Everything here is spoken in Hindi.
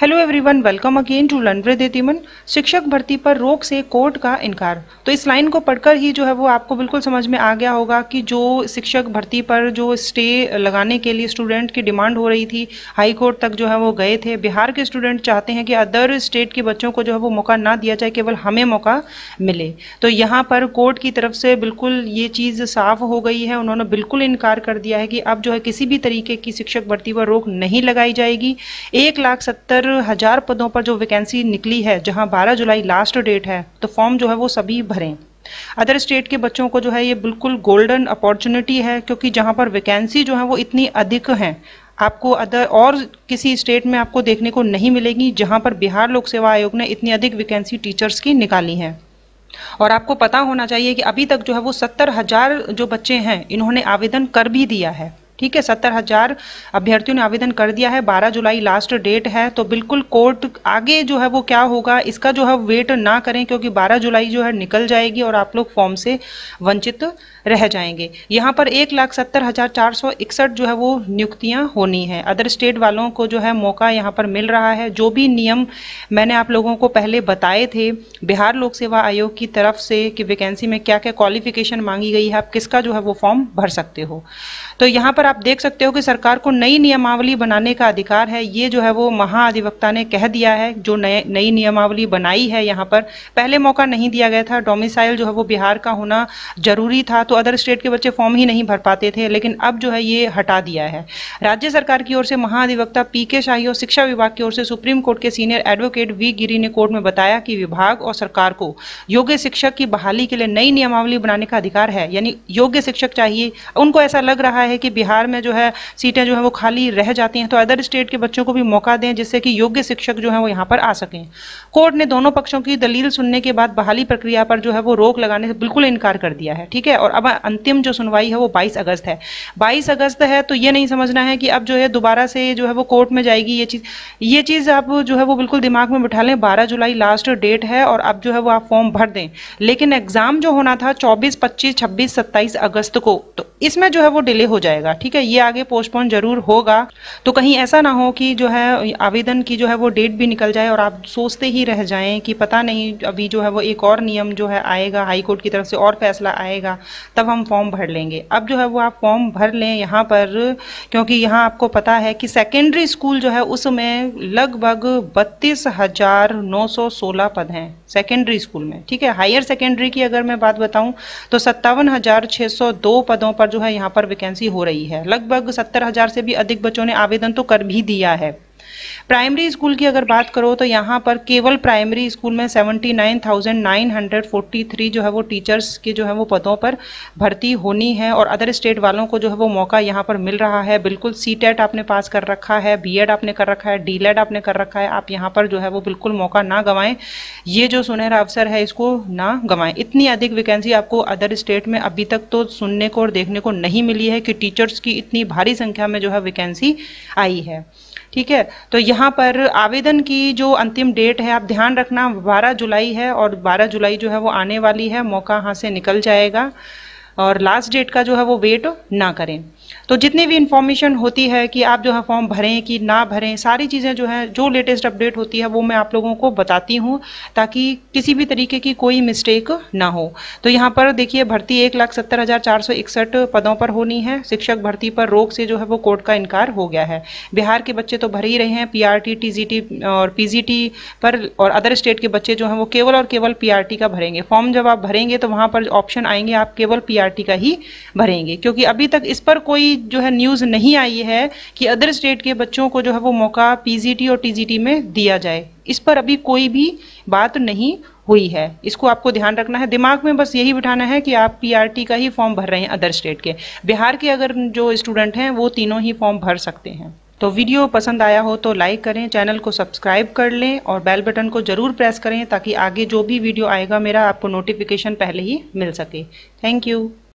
Hello everyone, welcome again to learn with एतिमन। शिक्षक भर्ती पर रोक से कोर्ट का इनकार। तो इस लाइन को पढ़कर ही जो है वो आपको बिल्कुल समझ में आ गया होगा कि जो शिक्षक भर्ती पर जो स्टे लगाने के लिए स्टूडेंट की डिमांड हो रही थी, हाई कोर्ट तक जो है वो गए थे। बिहार के स्टूडेंट चाहते हैं कि अदर स्टेट के बच्चों को जो है वो मौका ना दिया जाए, केवल हमें मौका मिले। तो यहाँ पर कोर्ट की तरफ से बिल्कुल ये चीज़ साफ हो गई है। उन्होंने बिल्कुल इनकार कर दिया है कि अब जो है किसी भी तरीके की शिक्षक भर्ती पर रोक नहीं लगाई जाएगी। 1,70,000 पदों पर जो वैकेंसी निकली है, जहां 12 जुलाई लास्ट डेट है, तो फॉर्म जो है वो सभी भरें। अदर स्टेट के बच्चों को जो है ये बिल्कुल गोल्डन अपॉर्चुनिटी है, क्योंकि जहां पर वैकेंसी जो है वो इतनी अधिक है, आपको अदर और किसी स्टेट में आपको देखने को नहीं मिलेगी, जहां पर बिहार लोक सेवा आयोग ने इतनी अधिक वैकेंसी टीचर्स की निकाली है। और आपको पता होना चाहिए कि अभी तक जो है वो 70,000 जो बच्चे हैं, इन्होंने आवेदन कर भी दिया है। ठीक है, 70,000 अभ्यर्थियों ने आवेदन कर दिया है। 12 जुलाई लास्ट डेट है। तो बिल्कुल कोर्ट आगे जो है वो क्या होगा, इसका जो है वेट ना करें, क्योंकि 12 जुलाई जो है निकल जाएगी और आप लोग फॉर्म से वंचित रह जाएंगे। यहाँ पर 1,70,461 जो है वो नियुक्तियां होनी है। अदर स्टेट वालों को जो है मौका यहाँ पर मिल रहा है। जो भी नियम मैंने आप लोगों को पहले बताए थे बिहार लोक सेवा आयोग की तरफ से कि वैकेंसी में क्या क्या क्वालिफिकेशन मांगी गई है, आप किसका जो है वो फॉर्म भर सकते हो। तो यहाँ पर आप देख सकते हो कि सरकार को नई नियमावली बनाने का अधिकार है। ये जो है वो महाधिवक्ता ने कह दिया है। जो नई नियमावली बनाई है, यहाँ पर पहले मौका नहीं दिया गया था। डोमिसाइल जो है वो बिहार का होना जरूरी था, तो अदर स्टेट के बच्चे फॉर्म ही नहीं भर पाते थे, लेकिन अब जो है ये हटा दिया है। राज्य सरकार की ओर से महाधिवक्ता पीके शाही और शिक्षा विभाग की ओर से सुप्रीम कोर्ट के सीनियर एडवोकेट वी गिरी ने कोर्ट में बताया कि विभाग और सरकार को योग्य शिक्षक की बहाली के लिए नई नियमावली बनाने का अधिकार है। यानी योग्य शिक्षक चाहिए। उनको ऐसा लग रहा है कि बिहार में जो है सीटें जो है वो खाली रह जाती हैं, तो अदर स्टेट के बच्चों को भी मौका दें, जिससे कि योग्य शिक्षक जो है वो यहाँ पर आ सकें। कोर्ट ने दोनों पक्षों की दलील सुनने के बाद बहाली प्रक्रिया पर जो है वो रोक लगाने से बिल्कुल इनकार कर दिया है। ठीक है, और अब अंतिम जो सुनवाई है वो 22 अगस्त है। 22 अगस्त है, तो ये नहीं समझना है कि अब जो है दोबारा से जो है वो कोर्ट में जाएगी ये चीज आप जो है वो बिल्कुल दिमाग में बिठा लें। 12 जुलाई लास्ट डेट है और अब जो है वो आप फॉर्म भर दें। लेकिन एग्जाम जो होना था 24, 25, 26, 27 अगस्त को, तो इसमें जो है वो डिले हो जाएगा। ठीक है, ये आगे पोस्टपोन जरूर होगा। तो कहीं ऐसा ना हो कि जो है आवेदन की जो है वो डेट भी निकल जाए और आप सोचते ही रह जाएं कि पता नहीं अभी जो है वो एक और नियम जो है आएगा, हाई कोर्ट की तरफ से और फैसला आएगा, तब हम फॉर्म भर लेंगे। अब जो है वो आप फॉर्म भर लें यहाँ पर, क्योंकि यहाँ आपको पता है कि सेकेंडरी स्कूल जो है उसमें लगभग 32,916 पद हैं सेकेंडरी स्कूल में। ठीक है, हायर सेकेंडरी की अगर मैं बात बताऊं तो 57,602 पदों पर जो है यहाँ पर वैकेंसी हो रही है। लगभग 70,000 से भी अधिक बच्चों ने आवेदन तो कर भी दिया है। प्राइमरी स्कूल की अगर बात करो तो यहाँ पर केवल प्राइमरी स्कूल में 79,943 जो है वो टीचर्स के जो है वो पदों पर भर्ती होनी है। और अदर स्टेट वालों को जो है वो मौका यहाँ पर मिल रहा है। बिल्कुल सीटेट आपने पास कर रखा है, बीएड आपने कर रखा है, डीलेड आपने कर रखा है, आप यहाँ पर जो है वो बिल्कुल मौका ना गंवाएं। ये जो सुनहरा अवसर है इसको ना गंवाएं। इतनी अधिक वैकेंसी आपको अदर स्टेट में अभी तक तो सुनने को और देखने को नहीं मिली है कि टीचर्स की इतनी भारी संख्या में जो है वैकेंसी आई है। ठीक है, तो यहाँ पर आवेदन की जो अंतिम डेट है, आप ध्यान रखना 12 जुलाई है और 12 जुलाई जो है वो आने वाली है। मौका यहाँ से निकल जाएगा और लास्ट डेट का जो है वो वेट ना करें। तो जितनी भी इंफॉर्मेशन होती है कि आप जो है फॉर्म भरें कि ना भरें, सारी चीज़ें जो है जो लेटेस्ट अपडेट होती है वो मैं आप लोगों को बताती हूँ, ताकि किसी भी तरीके की कोई मिस्टेक ना हो। तो यहाँ पर देखिए भर्ती 1,70,461 पदों पर होनी है। शिक्षक भर्ती पर रोक से जो है वो कोर्ट का इनकार हो गया है। बिहार के बच्चे तो भर ही रहे हैं पीआरटी, टीजीटी और पीजीटी पर, और अदर स्टेट के बच्चे जो हैं वो केवल और केवल पीआरटी का भरेंगे। फॉर्म जब आप भरेंगे तो वहाँ पर ऑप्शन आएंगे आप केवल पीआरटी का ही भरेंगे, क्योंकि अभी तक इस पर कोई जो है न्यूज़ नहीं आई है कि अदर स्टेट के बच्चों को जो है वो मौका पीजीटी और टीजीटी में दिया जाए। इस पर अभी कोई भी बात नहीं हुई है। इसको आपको ध्यान रखना है, दिमाग में बस यही बिठाना है कि आप पीआरटी का ही फॉर्म भर रहे हैं अदर स्टेट के। बिहार के अगर जो स्टूडेंट हैं वो तीनों ही फॉर्म भर सकते हैं। तो वीडियो पसंद आया हो तो लाइक करें, चैनल को सब्सक्राइब कर लें और बेल बटन को जरूर प्रेस करें, ताकि आगे जो भी वीडियो आएगा मेरा आपको नोटिफिकेशन पहले ही मिल सके। Thank you.